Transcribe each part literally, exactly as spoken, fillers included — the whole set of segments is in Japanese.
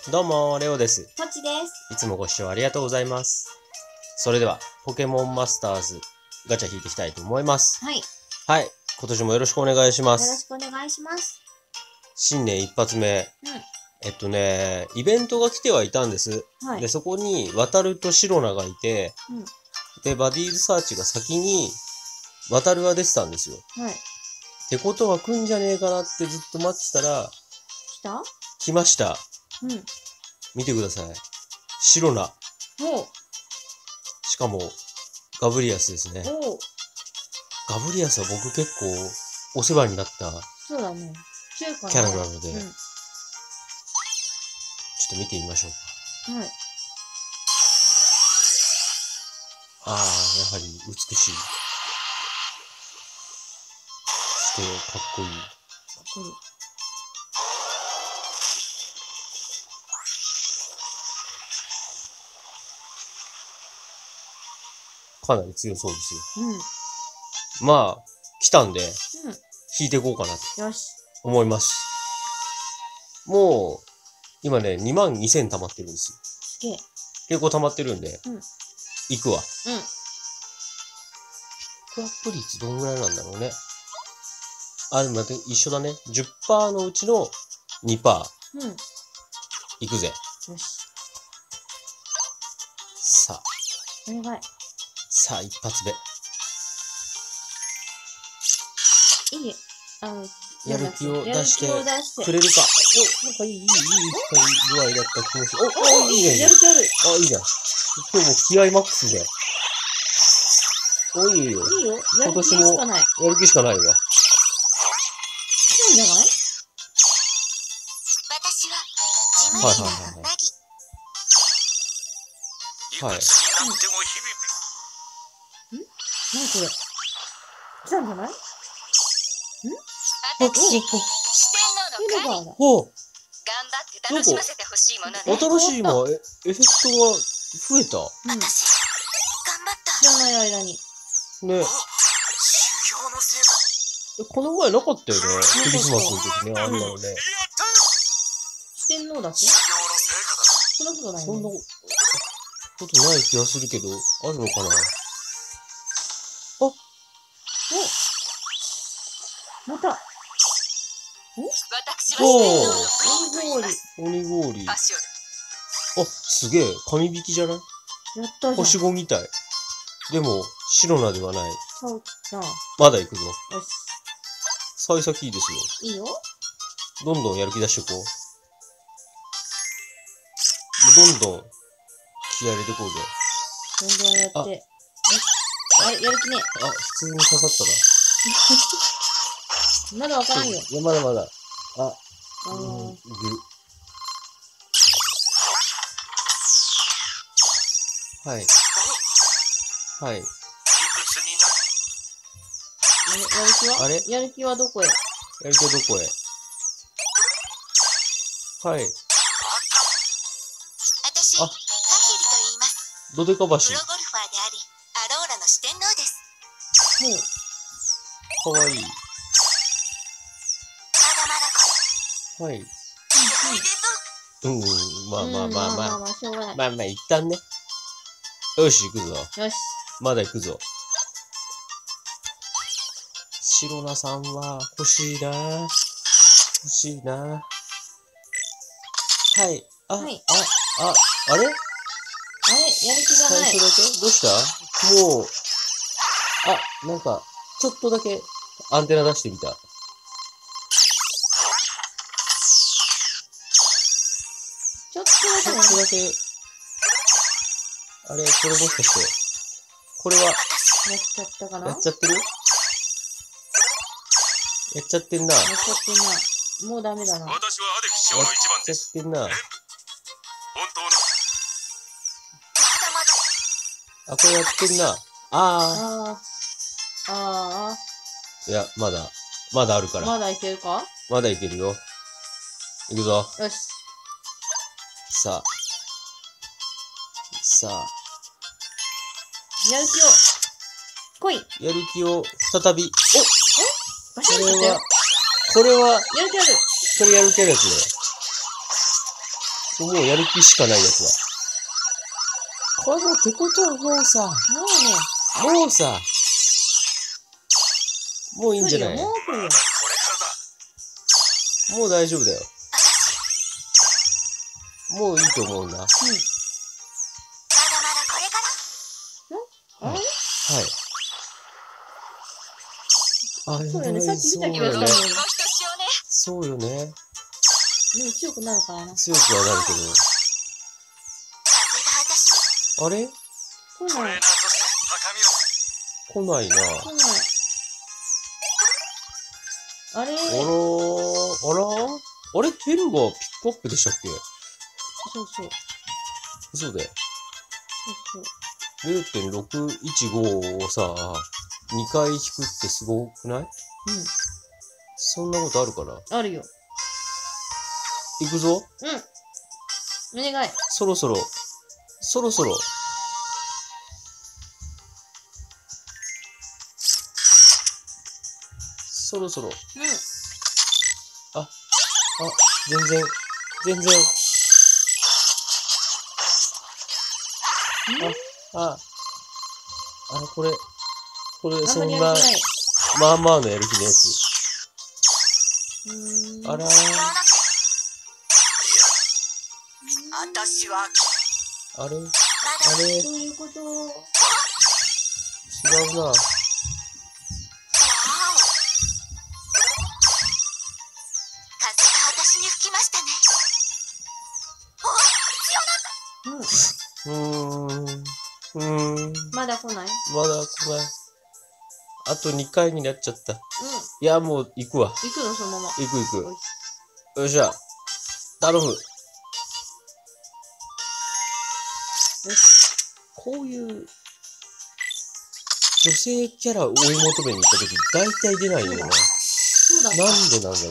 どうも、レオです。 ポチです。 いつもご視聴ありがとうございます。それでは、ポケモンマスターズガチャ引いていきたいと思います。 はい。 はい。今年もよろしくお願いしまよろしす。 くお願いします。 新年一発目。 うん。 えっとね、イベントが来てはいたんです。 はい。 で、そこに、渡るとシロナがいて、 うん。 で、バディーズサーチが先に、渡るが出てたんですよ。 はい。 ってことは来んじゃねえかなってずっと待ってたら、 来た？ 来ました。 うん。 見てください。シロナ。 おう。 しかも、ガブリアスですね。 おう。 ガブリアスは僕結構お世話になったそうだね。中華のキャラなので、 うん。 ちょっと見てみましょうか。 はい。 ああ、やはり美しい。そしてかっこいい。 かっこいい。 かなり強そうですうん。 よ。まあ、来たんで、 うん。 引いていこうかなとよし。 思います。もう、今ね、にまんにせん溜まってるんですよ。 すげえ。 結構溜まってるんで、 うん。 行くわ。 うん。 ピックアップ率どんぐらいなんだろうね。あ、でも待って、一緒だね。じゅっパーセント のうちの にパーセント。 うん。 行くぜ。 よし。 さあ、 お願い。 さあ、一発目。 いい。あの、 やる気を出してやる気を出してくれるか。お、なんかいい、いい、いい光具合だった気もする。お、お、いいね。 やる気ある。 あ、いいじゃん。今日も気合マックスで。お、いいよ。 いいよ。や今る気し年もかない。 やる気しかないわ。 いいんじゃない？ 私は地はい味はいはいなナギ。 はい。 何これ？来たんじゃない？ん？ 私、 お、 四天ユニ王のカリ。 バーだ。 お、お、 頑張って楽しませてほしいものね。 新しい今、えエフェクトが増えた。 うん。 私、頑張った。 知らない間に。 ね。 修行の成果。 えこの前なかったよね。クリスマスの時ね、あんなのね。 四天王だっけ？ 修行の成果だ。 そんなことないそんなよね。 ことない気がするけど、あるのかな。 お、また。 私は四天王のブリンと言い鬼氷。 ます。 鬼氷。 パシオあ、すげえ。紙引きじゃない？ やったじゃん。 星ごみたい。でも、シロナではない。 そうじゃん。よまだ行くぞ。 し。 幸先いいですよ。 いいよ。 どんどんやる気出していこう。もうどんどん気合入れていこうぜ。 どんどんやって。え、あれ、やる気ね。 あ、普通に刺さったな。 まだわからんよ。 いや、まだまだ。あ、 あうん、 ーぐる。はい。はい。 ややる気はあれやる気はどこへ？ やる気はどこへ？はい。 私、 あカヒリと言います。 ドデカ橋。 プロゴルファーであり、アローラの四天王です。 ほう。 かわいい。 まだまだこはい。 れ。おめでとう。 うん、うん、まあまあまあうんまあまあ。 まあ、しょうがない。 まあまあ、一旦ね。よし、行くぞ。 よし。 まだ行くぞ。シロナさんは欲しいな。欲しいな。はい。あ、 はいあ、あ、あれあれやる気がない。 最初だけどうしたもう、あ、なんか、ちょっとだけアンテナ出してみた。 ちょっとちょだけね。 っとだけ、あれ、これもしかして、これは、 やっちゃったかな？ やっちゃってるやっちゃってんな。やっやっちゃってんな。もうダメだな。 私はアデク師匠の一番ちゃっです。 てんな。 本当のまだまだ。 あ、これやってんな。あああ。あー。いや、まだ、まだあるかあ。 ら。 まだいけるか？ まだいけるよ。いくぞ。 よし。 さあ。さあ。 やる気を。来い。 やる気を再び。 バおこれシッとったよは。、これは、 やる気ある。 これやるキャラやつもうやる気しかないやつだ。これもうってことはもうさ、 もうね、 もうさ、もういいんじゃない？ もう来るよ。 これからだ。 もう大丈夫だよ。もういいと思うんだ。はい。 うん。 まだまだこれから。 あれあ、 そうよねさっき見た気そうよねがしたの。 もひとしおね。 そうよね。 でも強くなるからな。 強くはなるけ風が私に。 ど。あれ来ない。 トレーナーとして高みを。 来ないな。 来ない。あれあらー、あらーあれテルがピックアップでしたっけ？ そうそう。 嘘で。 そうそう。 れいてんろくいちご をさ、にかい引くってすごくない？ うん。 そんなことあるかな？ あるよ。 行くぞ。 うん。お願い。 そろそろ、そろそろ。そろそろ。 うん。 あ、全然、全然。あ、あ、あ、これ、これ、 あんまりそんな、 やる気ない。 まあまあのやる気のやつ。 うーん。 あらー、 私はあれ、 まだあれ、違そういうこと。 うな。 わお。風が私に吹きましたね。 うん。 うーん、うーん、 まだ来ない？ まだ来ない。あとにかいになっちゃった。 うん。 いや、もう行くわ。 行くのそのまま。 行く行よしく。よっしゃ。頼む。 よし。 こういう、女性キャラを追い求めに行った時、大体出ないよな。 そうだった。 なんでなんだろ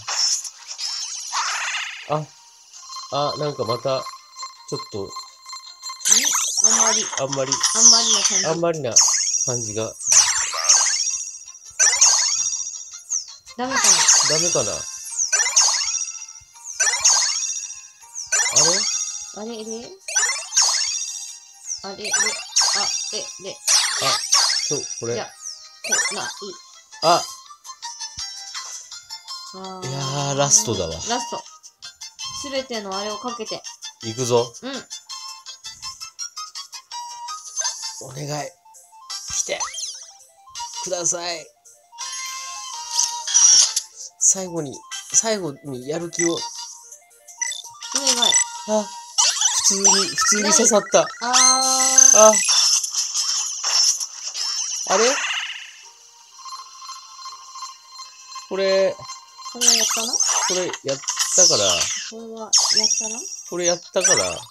うな。あ、あ、なんかまた、ちょっと、 あんまり、 あんまり、 あんまりな感じ。 あんまりな感じが、 ダメかダメかな。あれな。あれれあれれあれれあ、そう、これ。 じゃ、こない。 あ、 あいやーラストだわラスト。すべてのあれをかけて。 行くぞ。 うん。 お願い。来て。ください。最後に、最後にやる気を。 お願い。 あ、普通に、普通に刺さった。 あー。 あ、あれこれ、 これはやったなこれやったから、 これはやったなこれやったから、 僕は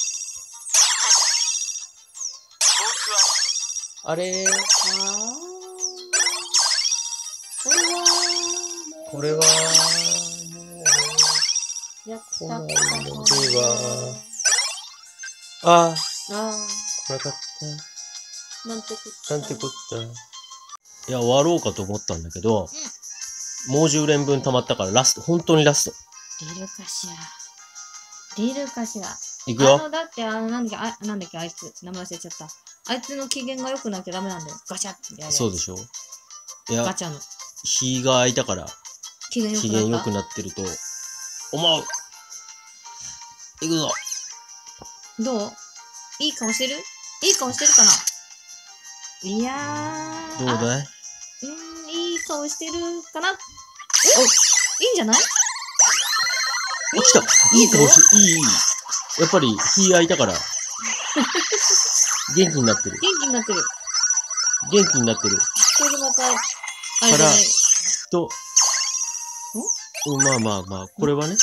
あれあー。これは、 これは、もやった来かないのでなはう、ああー、なかっー。なんてこた。なんてこった。いや、終わろうかと思ったんだけど、もうじゅう連分溜まったからラスト、本当にラスト。 出るかしら。出るかしら。 いくよあ。の、だって、あの、なんだっけ、あ、なんだっけ、あいつ。名前忘れちゃった。あいつの機嫌が良くなきゃダメなんだよ。ガチャってやるやつ。 そうでしょいや、 ガチャの。 日が空いたから、 機嫌良く機なった。 嫌良くなってると、思う。いくぞ。 どういい顔してるいい顔してるかないやー。あどうだいうーん、いい顔してるかなお、いいんじゃないあ、来た。いいぞ顔して、いい、いい。やっぱり、日空いたから、元気になってる。 元気になってる。 元気になってる。 これでまた、あれじゃない。 と、うん、まあまあまあ、これはね、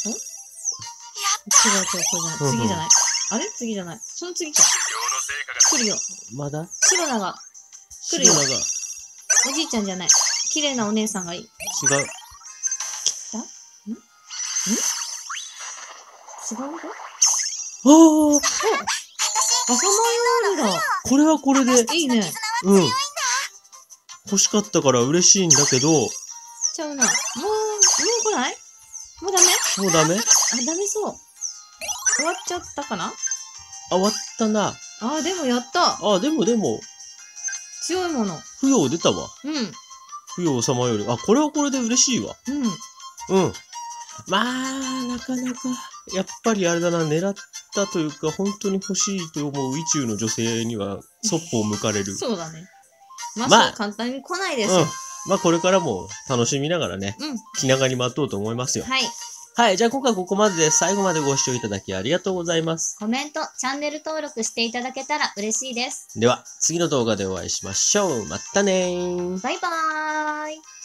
違う違う、これじゃない。 うんうん次じゃない。あれ次じゃない。その次か。 修行の成果が来るよ。 まだシロナが、来るよシロナが、 おじいちゃんじゃない。綺麗なお姉さんがいい。 違う。 だんん違うのああ、 朝マヨールだ。 これはこれで、 いいね。 うん。欲しかったから嬉しいんだけど、もちゃうな。もう、もう来ないもうダメうダメあ、ダメそう。 終わっちゃったかな。 あ、終わったな。 あー、でもやった。 あ、でもでも、 強いもの。 不要出たわ。 うん。 不要様より。あ、これはこれで嬉しいわ。 うん。 うん。まあ、なかなか、やっぱりあれだな、狙ったというか、本当に欲しいと思う意中の女性には、そっぽを向かれる。 そうだね。まあ、 まあそう簡単に来ないでうんすよ。。 まあ、これからも楽しみながらね、 うん。 気長に待とうと思いますよ。 はい。 はい。じゃあ今回ここまでです。最後までご視聴いただきありがとうございます。 コメント、チャンネル登録していただけたら嬉しいです。 では、次の動画でお会いしましょう。またねー。 バイバーイ。